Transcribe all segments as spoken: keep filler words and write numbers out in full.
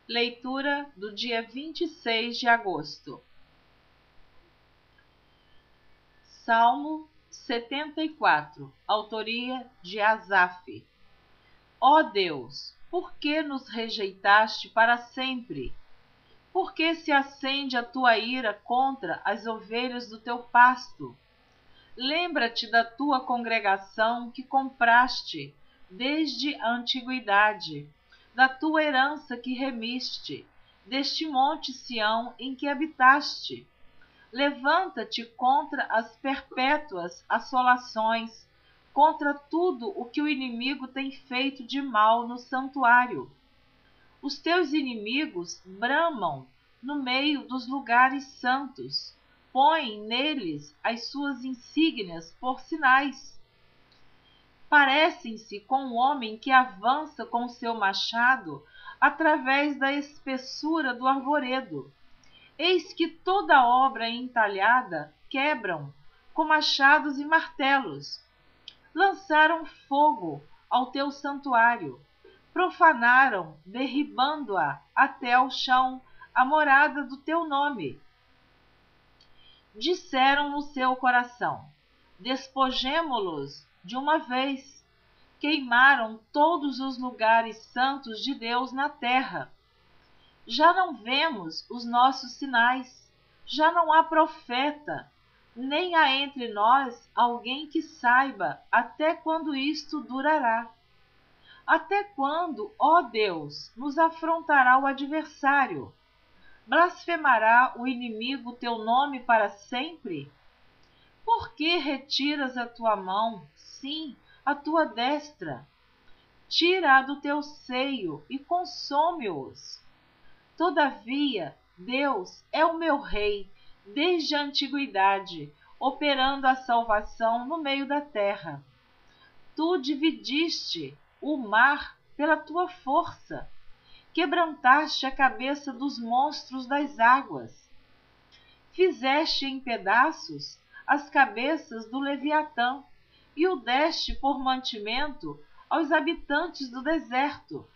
Leitura do dia vinte e seis de agosto. Salmo setenta e quatro, autoria de Asaf. Ó Deus, por que nos rejeitaste para sempre? Por que se acende a tua ira contra as ovelhas do teu pasto? Lembra-te da tua congregação que compraste desde a antiguidade, da tua herança que remiste, deste monte Sião em que habitaste. Levanta-te contra as perpétuas assolações, contra tudo o que o inimigo tem feito de mal no santuário. Os teus inimigos bramam no meio dos lugares santos, põem neles as suas insígnias por sinais. Parecem-se com um homem que avança com seu machado através da espessura do arvoredo. Eis que toda obra entalhada quebram com machados e martelos. Lançaram fogo ao teu santuário, profanaram, derribando-a até ao chão, a morada do teu nome. Disseram no seu coração: despojemo-los de uma vez. Queimaram todos os lugares santos de Deus na terra. Já não vemos os nossos sinais, já não há profeta, nem há entre nós alguém que saiba até quando isto durará. Até quando, ó Deus, nos afrontará o adversário? Blasfemará o inimigo teu nome para sempre? Por que retiras a tua mão, sim, a tua destra? Tira-a do teu seio e consome-os. Todavia, Deus é o meu rei, desde a antiguidade, operando a salvação no meio da terra. Tu dividiste o mar pela tua força, quebrantaste a cabeça dos monstros das águas. Fizeste em pedaços as cabeças do Leviatã e o deste por mantimento aos habitantes do deserto.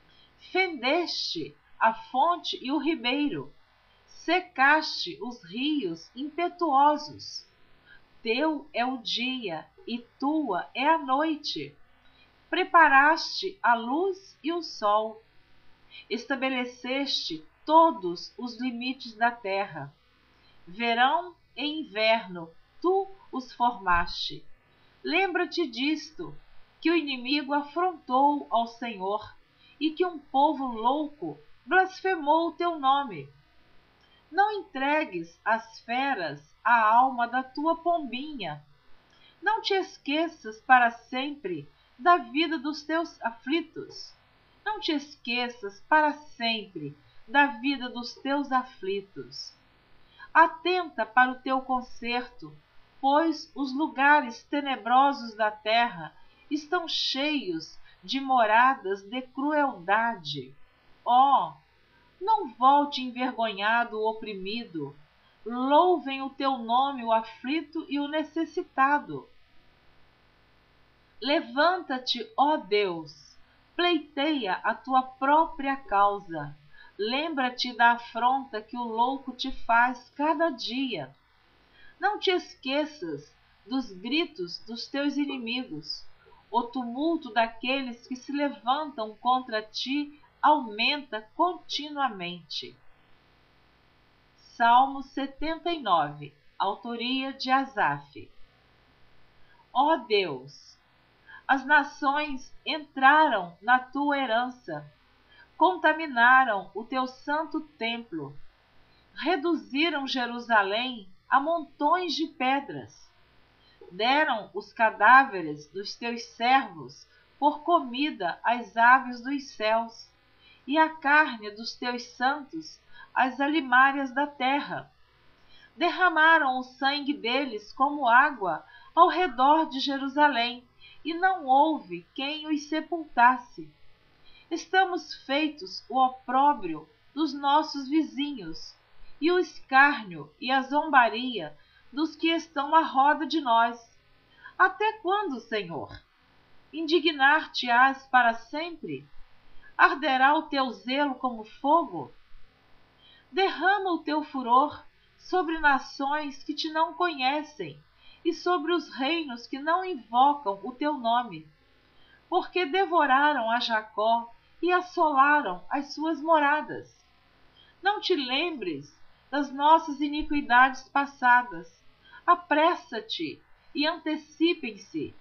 Fendeste a fonte e o ribeiro, secaste os rios impetuosos. Teu é o dia e tua é a noite. Preparaste a luz e o sol. Estabeleceste todos os limites da terra. Verão e inverno, tu os formaste. Lembra-te disto, que o inimigo afrontou ao Senhor e que um povo louco blasfemou o teu nome. Não entregues às feras a alma da tua pombinha. Não te esqueças para sempre da vida dos teus aflitos. Não te esqueças para sempre da vida dos teus aflitos. Atenta para o teu conserto, pois os lugares tenebrosos da terra estão cheios de moradas de crueldade. Ó, não volte envergonhado o oprimido. Louvem o teu nome o aflito e o necessitado. Levanta-te, ó Deus, pleiteia a tua própria causa. Lembra-te da afronta que o louco te faz cada dia. Não te esqueças dos gritos dos teus inimigos. O tumulto daqueles que se levantam contra ti aumenta continuamente. Salmo setenta e nove, autoria de Asaf. Ó Deus, as nações entraram na tua herança, contaminaram o teu santo templo, reduziram Jerusalém a montões de pedras, deram os cadáveres dos teus servos por comida às aves dos céus, e a carne dos teus santos às alimárias da terra. Derramaram o sangue deles como água ao redor de Jerusalém, e não houve quem os sepultasse. Estamos feitos o opróbrio dos nossos vizinhos, e o escárnio e a zombaria dos que estão à roda de nós. Até quando, Senhor? Indignar-te-ás para sempre? Arderá o teu zelo como fogo? Derrama o teu furor sobre nações que te não conhecem e sobre os reinos que não invocam o teu nome, porque devoraram a Jacó e assolaram as suas moradas. Não te lembres das nossas iniquidades passadas. Apressa-te e antecipem-se.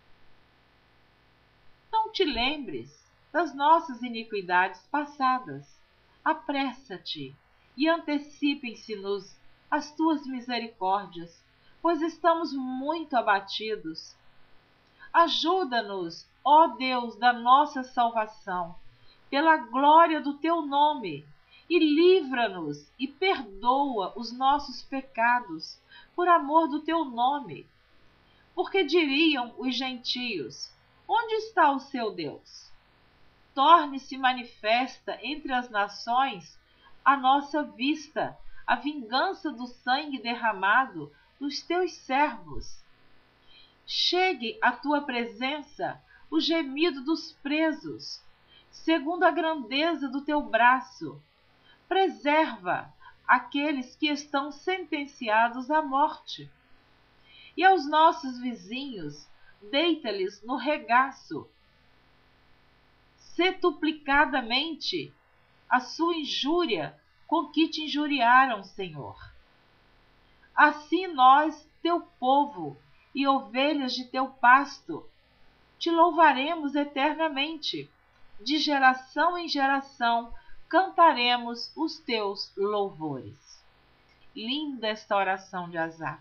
Não te lembres das nossas iniquidades passadas. Apressa-te e antecipem-se-nos as tuas misericórdias, pois estamos muito abatidos. Ajuda-nos, ó Deus da nossa salvação, pela glória do teu nome, e livra-nos e perdoa os nossos pecados, por amor do teu nome. Porque diriam os gentios: onde está o seu Deus? Torne-se manifesta entre as nações à nossa vista a vingança do sangue derramado dos teus servos. Chegue à tua presença o gemido dos presos, segundo a grandeza do teu braço. Preserva aqueles que estão sentenciados à morte. E aos nossos vizinhos, deita-lhes no regaço, setuplicadamente, a sua injúria com que te injuriaram, Senhor. Assim nós, teu povo, e ovelhas de teu pasto, te louvaremos eternamente. De geração em geração cantaremos os teus louvores. Linda esta oração de Asaf.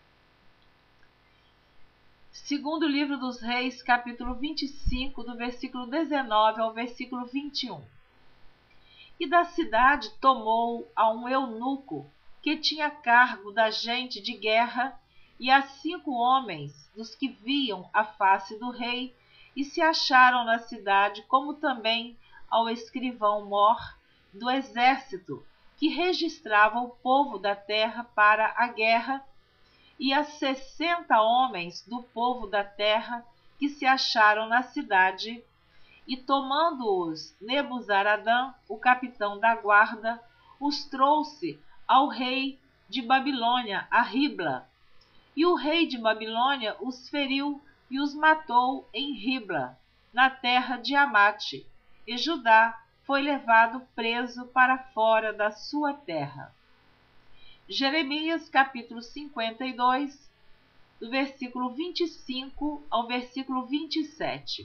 Segundo livro dos Reis, capítulo vinte e cinco, do versículo dezenove ao versículo vinte e um. E da cidade tomou a um eunuco, que tinha cargo da gente de guerra, e a cinco homens dos que viam a face do rei, e se acharam na cidade, como também ao escrivão Mor, do exército, que registrava o povo da terra para a guerra, e a sessenta homens do povo da terra que se acharam na cidade, e tomando-os Nebuzaradã, o capitão da guarda, os trouxe ao rei de Babilônia, a Ribla. E o rei de Babilônia os feriu e os matou em Ribla, na terra de Amate, e Judá foi levado preso para fora da sua terra. Jeremias capítulo cinquenta e dois, do versículo vinte e cinco ao versículo vinte e sete.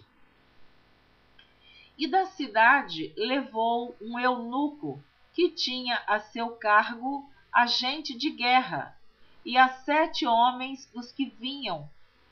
E da cidade levou um eunuco, que tinha a seu cargo agente de guerra, e a sete homens dos que vinham.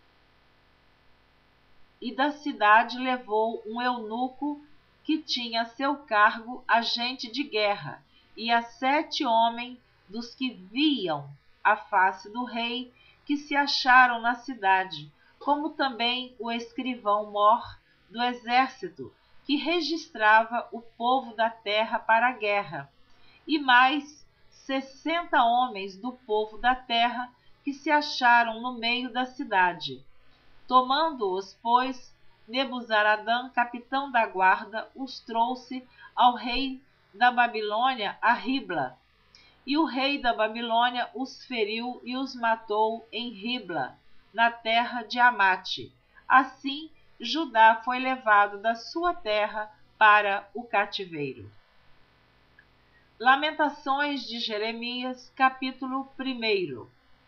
E da cidade levou um eunuco, que tinha a seu cargo agente de guerra, e a sete homens dos que viam a face do rei, que se acharam na cidade, como também o escrivão Mor, do exército, que registrava o povo da terra para a guerra, e mais sessenta homens do povo da terra, que se acharam no meio da cidade. Tomando-os, pois, Nebuzaradã, capitão da guarda, os trouxe ao rei da Babilônia, a Ribla. E o rei da Babilônia os feriu e os matou em Ribla, na terra de Amate. Assim, Judá foi levado da sua terra para o cativeiro. Lamentações de Jeremias, capítulo um.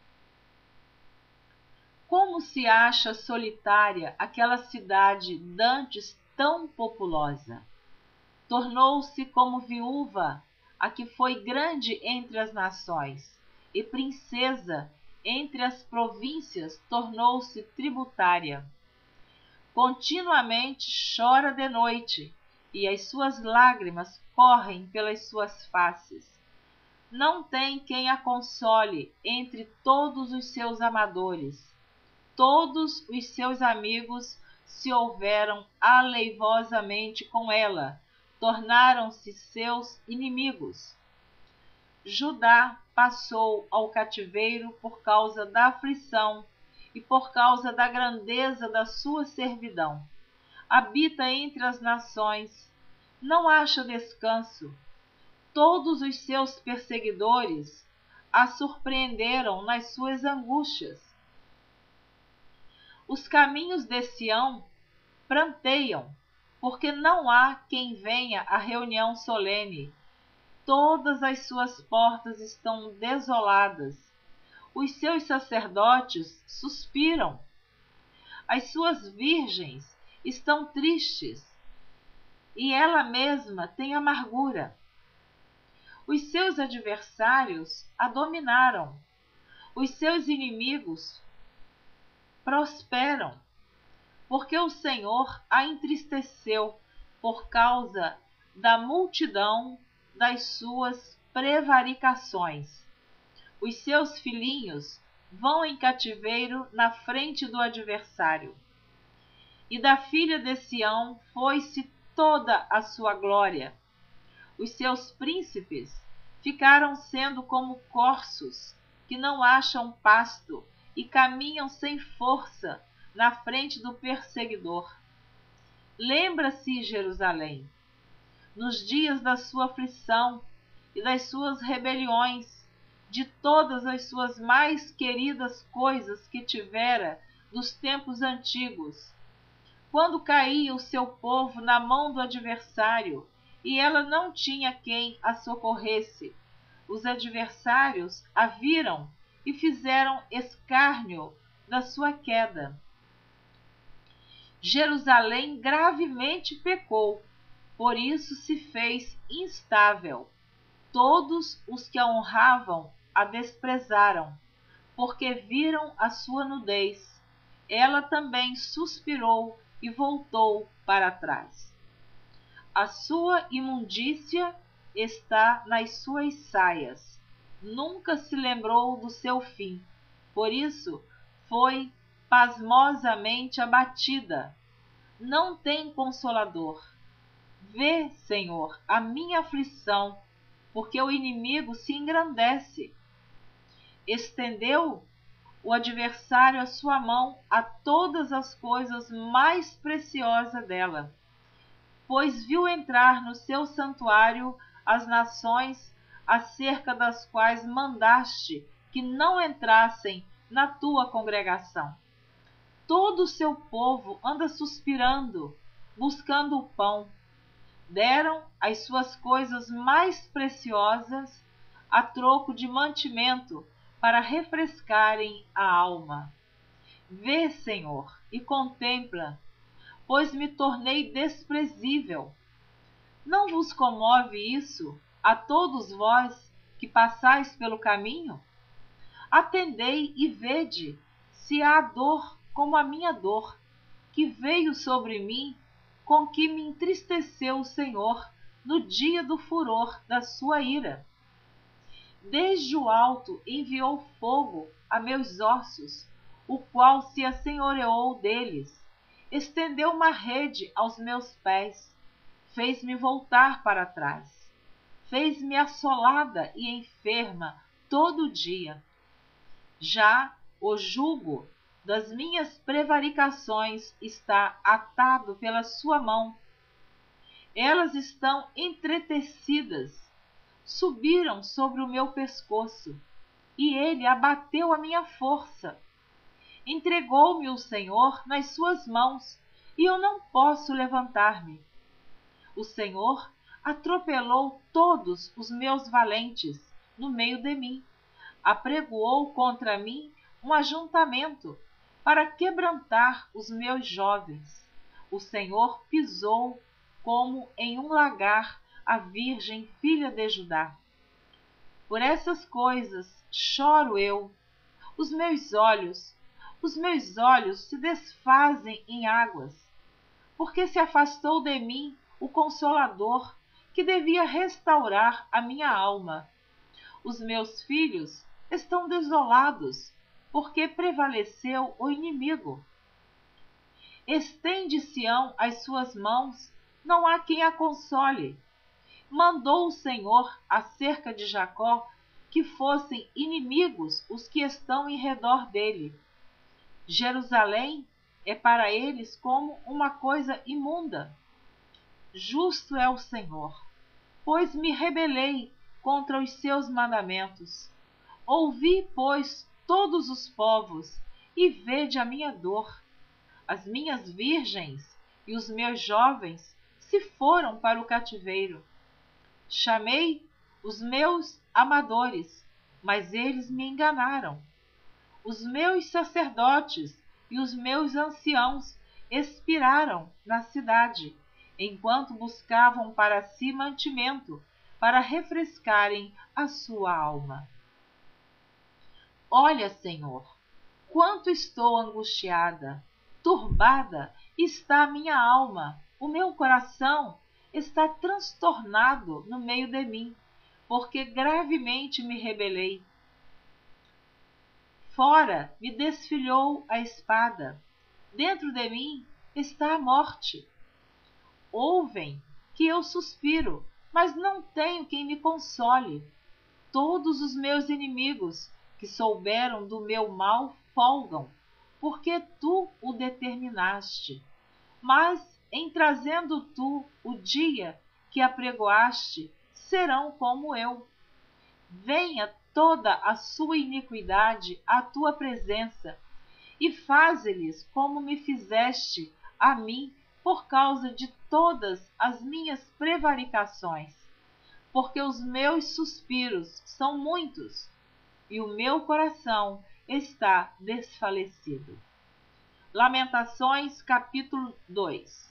Como se acha solitária aquela cidade dantes tão populosa? Tornou-se como viúva, a que foi grande entre as nações, e princesa entre as províncias tornou-se tributária. Continuamente chora de noite, e as suas lágrimas correm pelas suas faces. Não tem quem a console entre todos os seus amadores. Todos os seus amigos se houveram aleivosamente com ela, tornaram-se seus inimigos. Judá passou ao cativeiro por causa da aflição e por causa da grandeza da sua servidão. Habita entre as nações, não acha descanso. Todos os seus perseguidores a surpreenderam nas suas angústias. Os caminhos de Sião pranteiam, porque não há quem venha à reunião solene. Todas as suas portas estão desoladas. Os seus sacerdotes suspiram. As suas virgens estão tristes, e ela mesma tem amargura. Os seus adversários a dominaram. Os seus inimigos prosperam, porque o Senhor a entristeceu por causa da multidão das suas prevaricações. Os seus filhinhos vão em cativeiro na frente do adversário. E da filha de Sião foi-se toda a sua glória. Os seus príncipes ficaram sendo como corços que não acham pasto e caminham sem força na frente do perseguidor. Lembra-se, Jerusalém, nos dias da sua aflição e das suas rebeliões, de todas as suas mais queridas coisas que tivera dos tempos antigos, quando caía o seu povo na mão do adversário, e ela não tinha quem a socorresse. Os adversários a viram e fizeram escárnio da sua queda. Jerusalém gravemente pecou, por isso se fez instável. Todos os que a honravam a desprezaram, porque viram a sua nudez. Ela também suspirou e voltou para trás. A sua imundícia está nas suas saias. Nunca se lembrou do seu fim. Por isso foi pasmosamente abatida. Não tem consolador. Vê, Senhor, a minha aflição, porque o inimigo se engrandece. Estendeu o adversário a sua mão a todas as coisas mais preciosas dela, pois viu entrar no seu santuário as nações acerca das quais mandaste que não entrassem na tua congregação. Todo o seu povo anda suspirando, buscando o pão. Deram as suas coisas mais preciosas a troco de mantimento para refrescarem a alma. Vê, Senhor, e contempla, pois me tornei desprezível. Não vos comove isso a todos vós que passais pelo caminho? Atendei e vede se há dor como a minha dor, que veio sobre mim, com que me entristeceu o Senhor no dia do furor da sua ira. Desde o alto enviou fogo a meus ossos, o qual se assenhoreou deles. Estendeu uma rede aos meus pés, fez-me voltar para trás. Fez-me assolada e enferma todo dia. Já o jugo das minhas prevaricações está atado pela sua mão. Elas estão entretecidas, subiram sobre o meu pescoço, e ele abateu a minha força. Entregou-me o Senhor nas suas mãos, e eu não posso levantar-me. O Senhor atropelou todos os meus valentes no meio de mim. Apregoou contra mim um ajuntamento para quebrantar os meus jovens. O Senhor pisou como em um lagar a virgem filha de Judá. Por essas coisas choro eu. Os meus olhos, os meus olhos se desfazem em águas, porque se afastou de mim o Consolador, que devia restaurar a minha alma. Os meus filhos estão desolados, porque prevaleceu o inimigo. Estende Sião as suas mãos, não há quem a console. Mandou o Senhor acerca de Jacó que fossem inimigos os que estão em redor dele. Jerusalém é para eles como uma coisa imunda. justo é o Senhor, pois me rebelei contra os seus mandamentos. Ouvi, pois, todos os povos, e vede a minha dor. As minhas virgens e os meus jovens se foram para o cativeiro. Chamei os meus amadores, mas eles me enganaram. Os meus sacerdotes e os meus anciãos expiraram na cidade, enquanto buscavam para si mantimento, para refrescarem a sua alma. Olha, Senhor, quanto estou angustiada, turbada está a minha alma, o meu coração está transtornado no meio de mim, porque gravemente me rebelei. Fora me desfilhou a espada, dentro de mim está a morte. Ouvem que eu suspiro, mas não tenho quem me console. Todos os meus inimigos que souberam do meu mal folgam, porque tu o determinaste. Mas, em trazendo tu o dia que apregoaste, serão como eu. Venha toda a sua iniquidade à tua presença, e faze-lhes como me fizeste a mim por causa de todas as minhas prevaricações, porque os meus suspiros são muitos, e o meu coração está desfalecido. Lamentações, capítulo dois.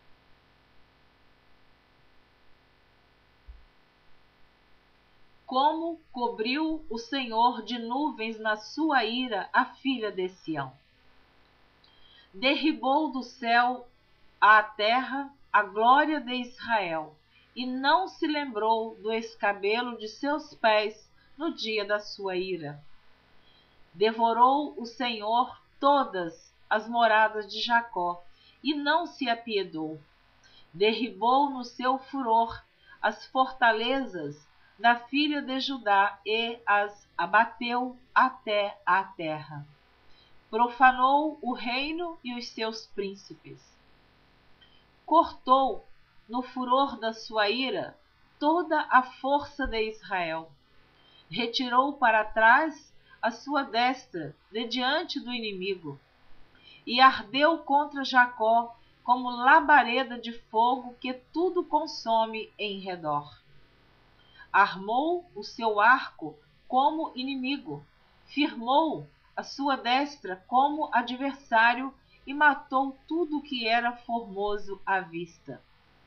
Como cobriu o Senhor de nuvens na sua ira a filha de Sião. Derribou do céu à terra a glória de Israel, e não se lembrou do escabelo de seus pés no dia da sua ira. Devorou o Senhor todas as moradas de Jacó, e não se apiedou. Derribou no seu furor as fortalezas da filha de Judá e as abateu até à terra. Profanou o reino e os seus príncipes. Cortou, no furor da sua ira, toda a força de Israel. Retirou para trás a sua destra de diante do inimigo. E ardeu contra Jacó como labareda de fogo que tudo consome em redor. Armou o seu arco como inimigo, firmou a sua destra como adversário e matou tudo o que era formoso à vista.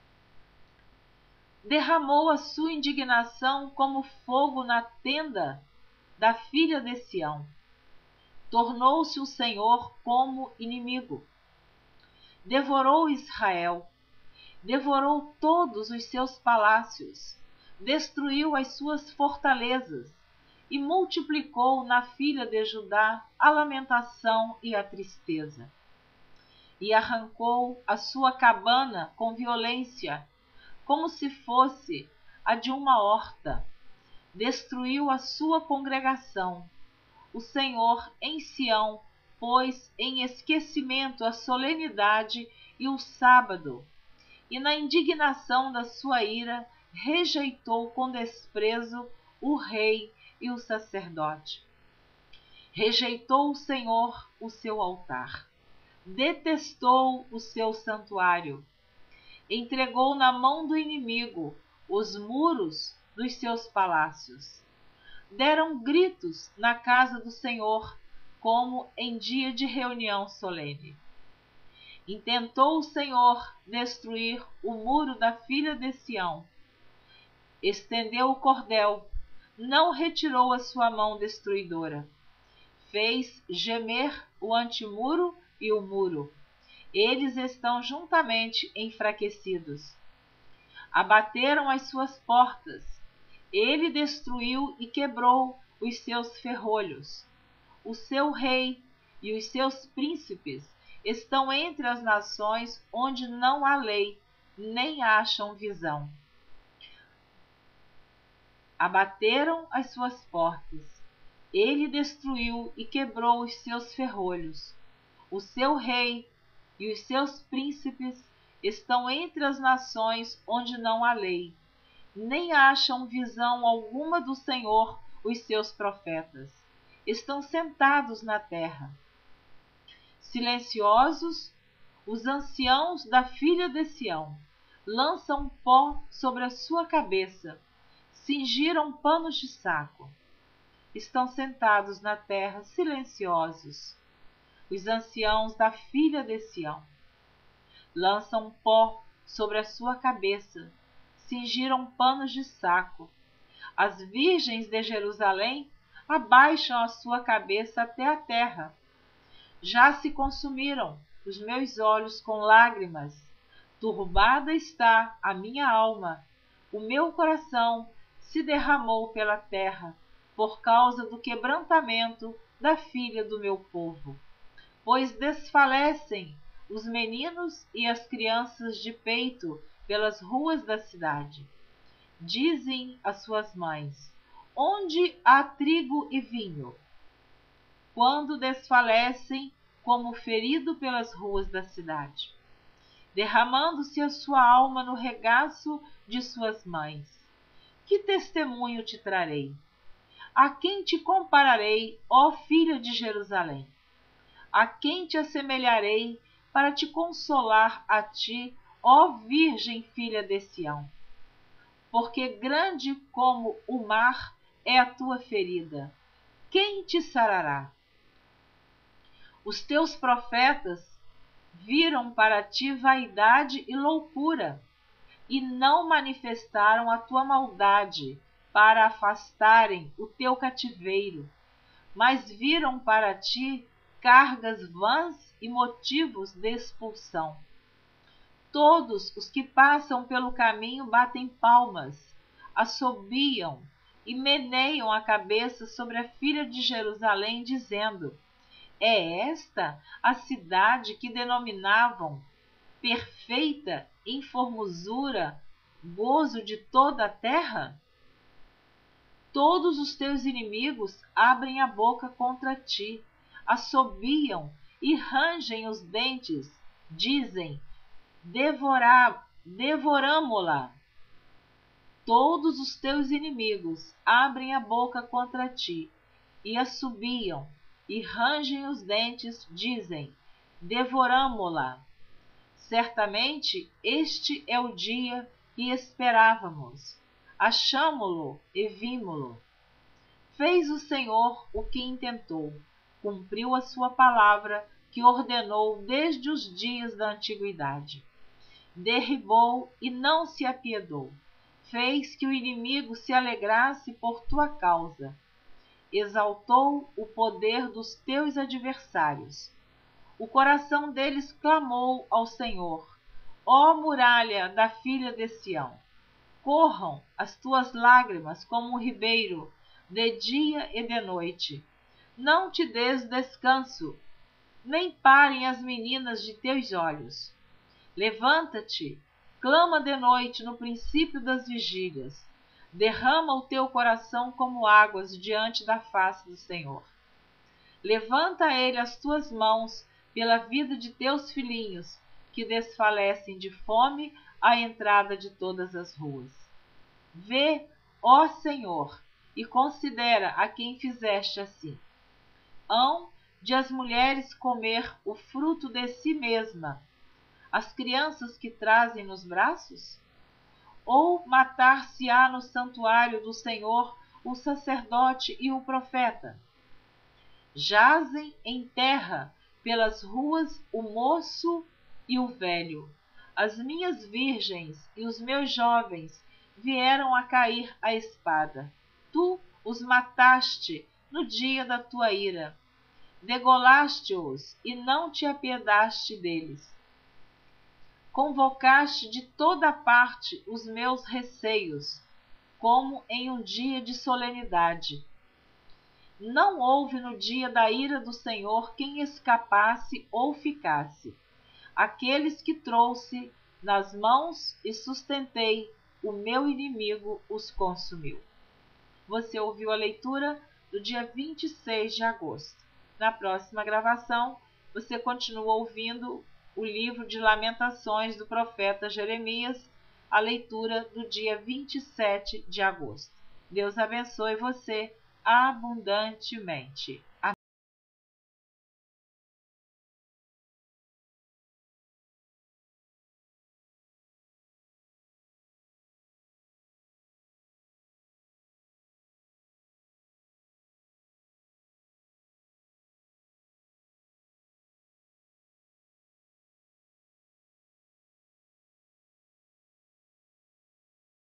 Derramou a sua indignação como fogo na tenda da filha de Sião. Tornou-se o Senhor como inimigo. Devorou Israel, devorou todos os seus palácios, destruiu as suas fortalezas e multiplicou na filha de Judá a lamentação e a tristeza. E arrancou a sua cabana com violência, como se fosse a de uma horta. Destruiu a sua congregação. O Senhor em Sião pôs em esquecimento a solenidade e o sábado, e na indignação da sua ira rejeitou com desprezo o rei e o sacerdote. Rejeitou o Senhor o seu altar. Detestou o seu santuário. Entregou na mão do inimigo os muros dos seus palácios. Deram gritos na casa do Senhor, como em dia de reunião solene. Intentou o Senhor destruir o muro da filha de Sião. Estendeu o cordel, não retirou a sua mão destruidora. Fez gemer o antemuro e o muro. Eles estão juntamente enfraquecidos. Abateram as suas portas. Ele destruiu e quebrou os seus ferrolhos. O seu rei e os seus príncipes estão entre as nações onde não há lei, nem acham visão. Abateram as suas portas. Ele destruiu e quebrou os seus ferrolhos. O seu rei e os seus príncipes Estão entre as nações onde não há lei, nem acham visão alguma do Senhor os seus profetas. Estão sentados na terra. Silenciosos, os anciãos da filha de Sião lançam pó sobre a sua cabeça, cingiram panos de saco. Estão sentados na terra silenciosos, os anciãos da filha de Sião. Lançam pó sobre a sua cabeça, cingiram panos de saco. As virgens de Jerusalém abaixam a sua cabeça até a terra. Já se consumiram os meus olhos com lágrimas. Turbada está a minha alma. O meu coração se derramou pela terra por causa do quebrantamento da filha do meu povo. Pois desfalecem os meninos e as crianças de peito pelas ruas da cidade. Dizem às suas mães: onde há trigo e vinho? Quando desfalecem como ferido pelas ruas da cidade, derramando-se a sua alma no regaço de suas mães. Que testemunho te trarei? A quem te compararei, ó filha de Jerusalém? A quem te assemelharei para te consolar a ti, ó virgem filha de Sião? Porque grande como o mar é a tua ferida. Quem te sarará? Os teus profetas viram para ti vaidade e loucura, e não manifestaram a tua maldade para afastarem o teu cativeiro, mas viram para ti cargas vãs e motivos de expulsão. Todos os que passam pelo caminho batem palmas, assobiam e meneiam a cabeça sobre a filha de Jerusalém, dizendo: é esta a cidade que denominavam perfeita em formosura, gozo de toda a terra? Todos os teus inimigos abrem a boca contra ti, assobiam e rangem os dentes, dizem: Devora, devoramo-la. Todos os teus inimigos abrem a boca contra ti, e assobiam, e rangem os dentes, dizem: devoramo-la. Certamente este é o dia que esperávamos. Achamo-lo e vimo-lo. Fez o Senhor o que intentou, cumpriu a sua palavra que ordenou desde os dias da antiguidade. Derribou e não se apiedou. Fez que o inimigo se alegrasse por tua causa. Exaltou o poder dos teus adversários. O coração deles clamou ao Senhor: ó muralha da filha de Sião, corram as tuas lágrimas como um ribeiro, de dia e de noite. Não te des descanso, nem parem as meninas de teus olhos. Levanta-te, clama de noite no princípio das vigílias. Derrama o teu coração como águas diante da face do Senhor. Levanta a ele as tuas mãos pela vida de teus filhinhos, que desfalecem de fome à entrada de todas as ruas. Vê, ó Senhor, e considera a quem fizeste assim. Hão de as mulheres comer o fruto de si mesma, as crianças que trazem nos braços? Ou matar-se-á no santuário do Senhor o sacerdote e o profeta? Jazem em terra pelas ruas o moço e o velho. As minhas virgens e os meus jovens vieram a cair à espada. Tu os mataste no dia da tua ira. Degolaste-os e não te apiedaste deles. Convocaste de toda parte os meus receios, como em um dia de solenidade. Não houve no dia da ira do Senhor quem escapasse ou ficasse. Aqueles que trouxe nas mãos e sustentei, o meu inimigo os consumiu. Você ouviu a leitura do dia vinte e seis de agosto. Na próxima gravação, você continua ouvindo o livro de Lamentações do profeta Jeremias, a leitura do dia vinte e sete de agosto. Deus abençoe você abundantemente.